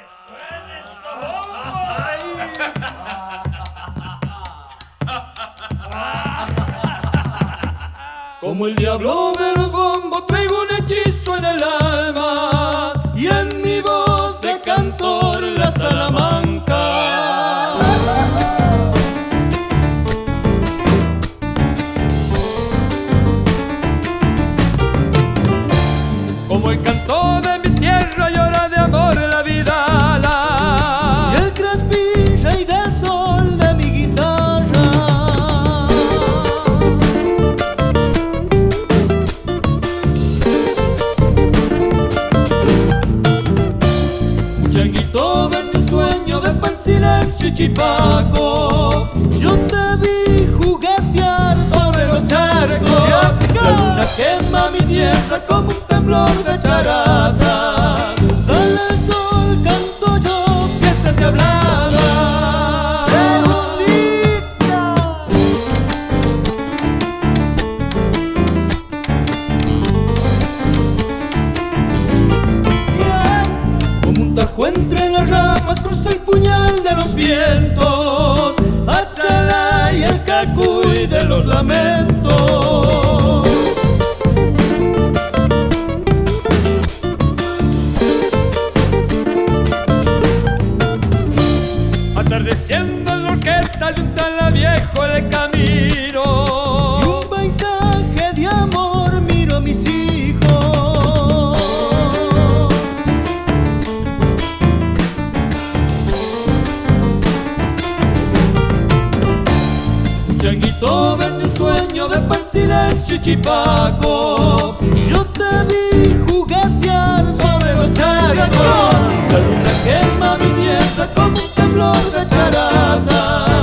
suene esa bomba. Como el diablo de los bombos traigo un hechizo en el alma y en mi voz de cantor la Salamanca. Como el canto de mi tierra llora de amor la vida, y el crespilla y del sol de mi guitarra. Un changuito ven mi sueño de pan, silencio y chipaco. Yo te vi juguetear sobre los charcos. La luna quema mi tierra como un temblor de charata. Sale el sol, canto yo, fiesta diablada. Segundita. Como un tajo entre las ramas cruza el puñal de los vientos, achala y el cacuy de los lamentos. Atardeciendo en la orquesta de un tala viejo el camino, y un paisaje de amor miro a mis hijos. Un changuito vende un sueño de pan, silencio y chipaco. Yo te vi juguetear sobre los charcos. La luna quema mi tierra como un temblor de charata.